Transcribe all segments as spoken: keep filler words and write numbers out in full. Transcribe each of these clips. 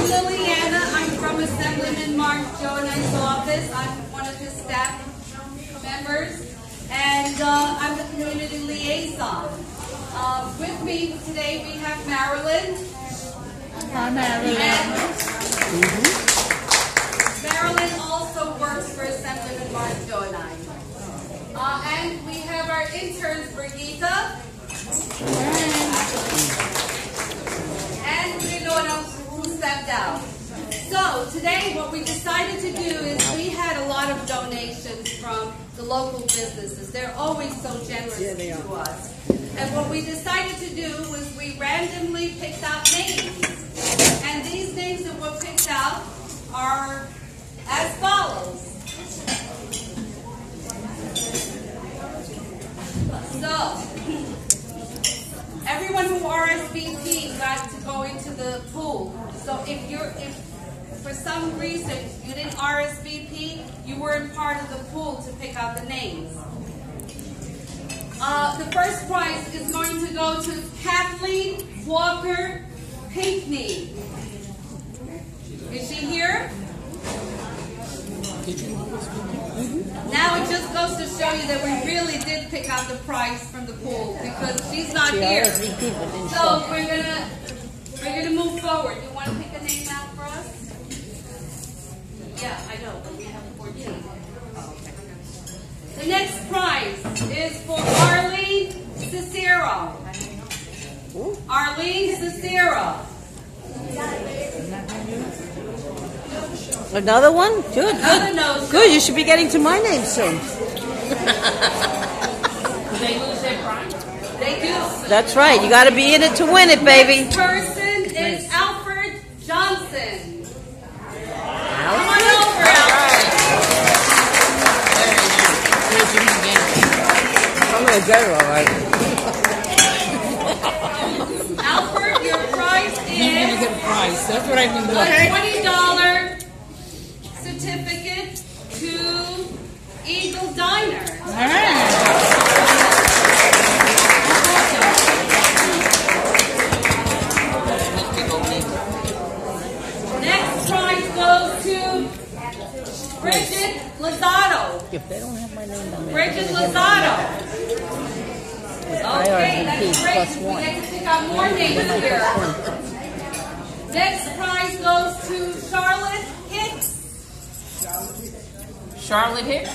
Liliana. I'm from Assemblyman Mark Joanne's office. I'm one of his staff members, and uh, I'm the community liaison. Uh, with me today we have Marilyn. Hi, Marilyn. And mm-hmm. Marilyn also works for Assemblyman Mark Joanne. Uh, and we have our interns, Brigitte. And Winona, who stepped out. So today what we decided to do is we had a lot of donations from the local businesses. They're always so generous yeah, they to are. us. And what we decided to do was we randomly picked out names. And these names that were picked out are as follows. So, everyone who R S V P got to go into the pool. So if you're, if for some reason you didn't R S V P, you weren't part of the pool to pick out the names. Uh, the first prize is going to go to Kathleen Walker Pinkney. Is she here? Now it just goes to show you that we really did pick out the prize from the pool because she's not here. So we're gonna we're gonna move forward. You want to pick a name out for us? Yeah, I know, but we have fourteen. Oh, okay. The next prize is for Arlene Cicero. Arlene Cicero. Another one? Good, Another good. no Good, you should be getting to my name soon. Do they lose their prize? They do. That's right, you got to be in it to win it, baby. Next person is Alfred Johnson. Come on over, Alfred. I'm going to get it all right. Alfred, your prize is You're going to get a prize. That's what I've been doing. a twenty dollar certificate to Eagle Diner. All right. Next prize goes to Bridget Lozado. If they don't have my name on there, Bridget Lozado. Okay, that's great. plus We one. get to pick out more names here. Next prize goes to Charlotte Hicks. Charlotte Hicks.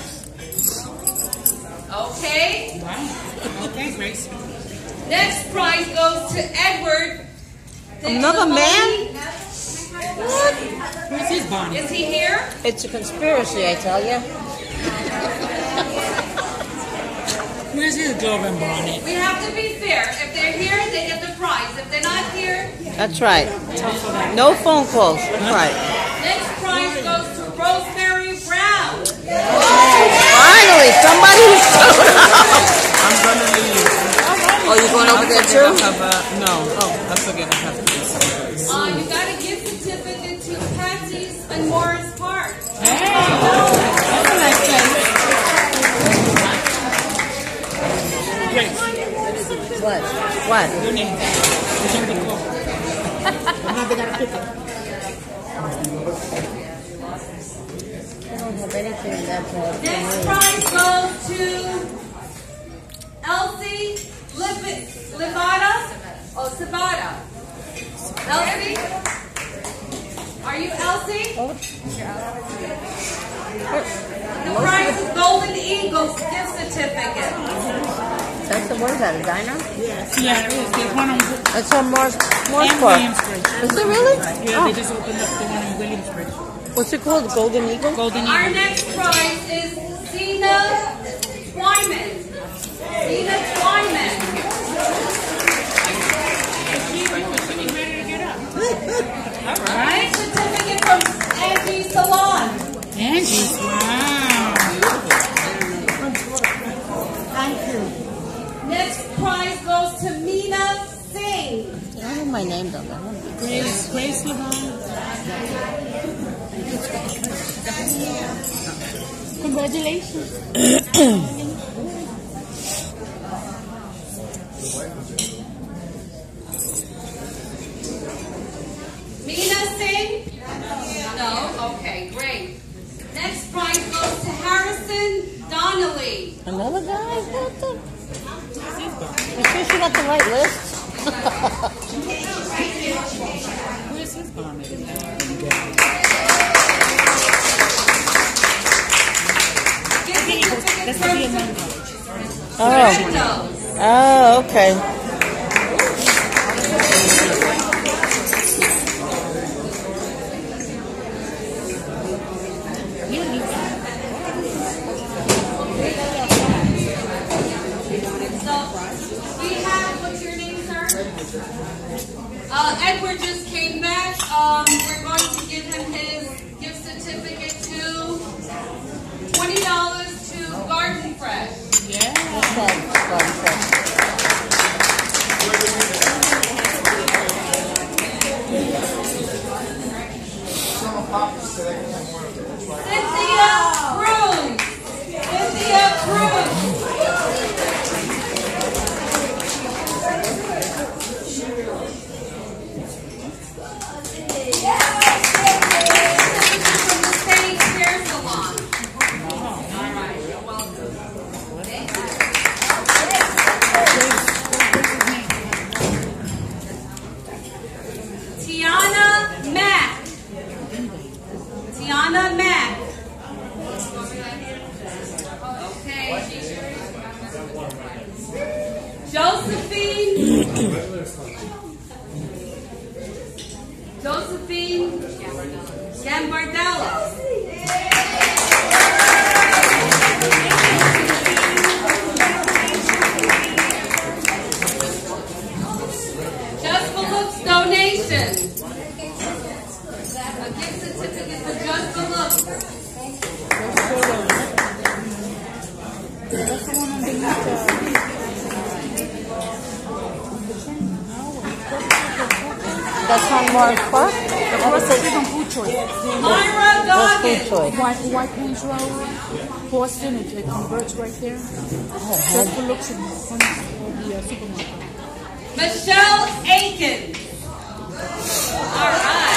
Okay. Wow. Okay, Grace. Next prize goes to Edward. Another man? What? Where's his Bonnie? Is he here? It's a conspiracy, I tell you. Where's his glove and bonnet? We have to be fair. If they're here, they get the prize. If they're not here, That's right. No phone calls. That's right. next prize goes to Rosemary Brown. Finally, somebody who showed up. I'm gonna leave. Oh, you going over there too? I have a, no, oh, I forget I have to do something. Uh, you got a gift certificate to Patsy's and Morris Park. Hey! That's a nice place. Grace, What? What? your name. Now they got a picture. I don't have anything in that bad. Next prize goes to Elsie Liv- Livada. Oh, Sabata. Elsie? Are you Elsie? The prize is Golden Eagles gift certificate. That's the word at a diner? Yeah, it is. There's one on That's on Mars, Mars and Park. Williamsbridge. Is it really? Yeah, Oh. they just opened up the one in Williamsbridge. What's it called? Golden Eagle? Golden Our Eagle. next prize is Zena Twyman. Zena Twyman. All right. Right? Certificate from Angie Salon. Angie. Wow. Thank you. Next prize goes to Meena Singh. I have my name down there. Grace, Grace Levine. Congratulations. Meena Singh. Another guy? What the? You sure she got the right list? Where's his garment? That's the Vietnam garment. Oh. Oh, okay. Uh, Edward just came back. Um, we're going to give him his gift certificate to twenty dollars to Garden Fresh. Yeah. Cynthia Cruz. Cynthia Cruz. Tiana Mack. Tiana Mack. Okay. Josephine. Josephine Gambardella. Just for looks donation. A gift certificate for Just for Looks. That's the one underneath the... That's on Morris Park? Across the street from Food Choice. Myra That's Food Goggins. Choice. White, White Plains Road, Boston, it, it converts right there. Just for looks in front of the uh, supermarket. Michelle Aiken. All right.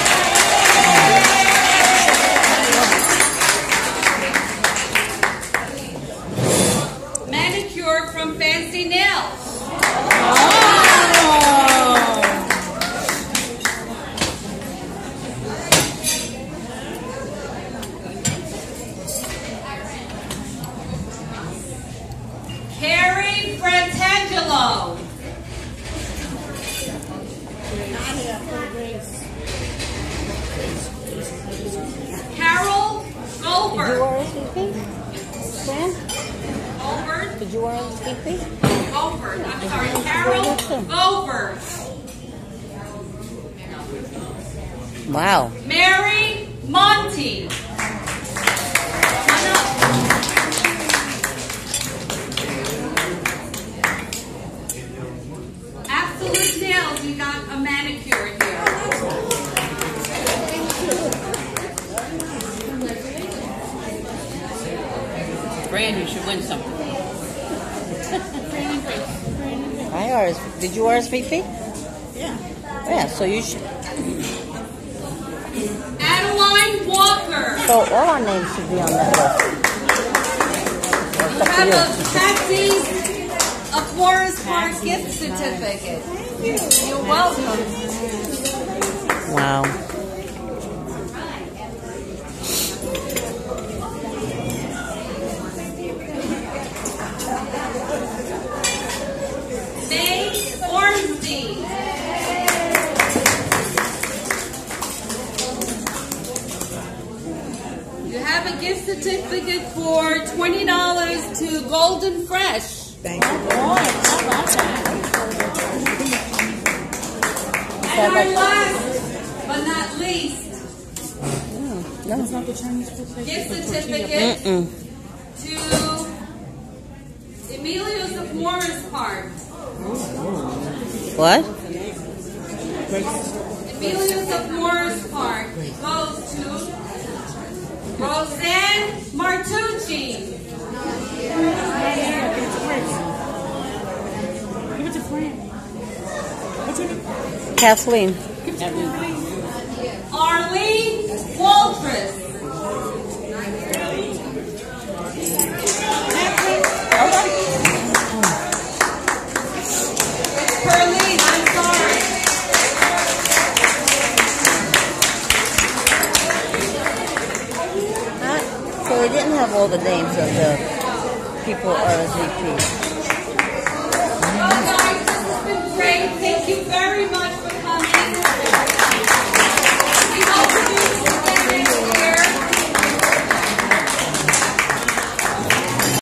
Manicure from Fancy Nails. Carrie Frantangelo. Carol Did you Goldberg. wear a C P? Sam? Goldberg. Did you wear a C P? Goldberg. I'm sorry. Carol Goldberg. Wow. Mary Monty. Come on up. Absolute Nails. We got a manicure here. Brand, you should win something. I R S. Did you R S V P? Yeah. Yeah, so you should. Adeline Walker. So all our names should be on that list. Well, You it's up have to a you. Patsy's a Forest Park gift certificate. You're welcome. Wow. May Ornstein. You have a gift certificate for twenty dollars to Golden Fresh. Thank you very much. How about that? And our last but not least, That's not the Chinese food place. gift It's a tortilla certificate Mm-mm. to Emilius of Morris Park. What? Emilius of Morris Park goes to Roseanne Martucci. Give it to Fran. What's your name? Kathleen. Arlene Waltress. Oh, they didn't have all the names of the people R S V P.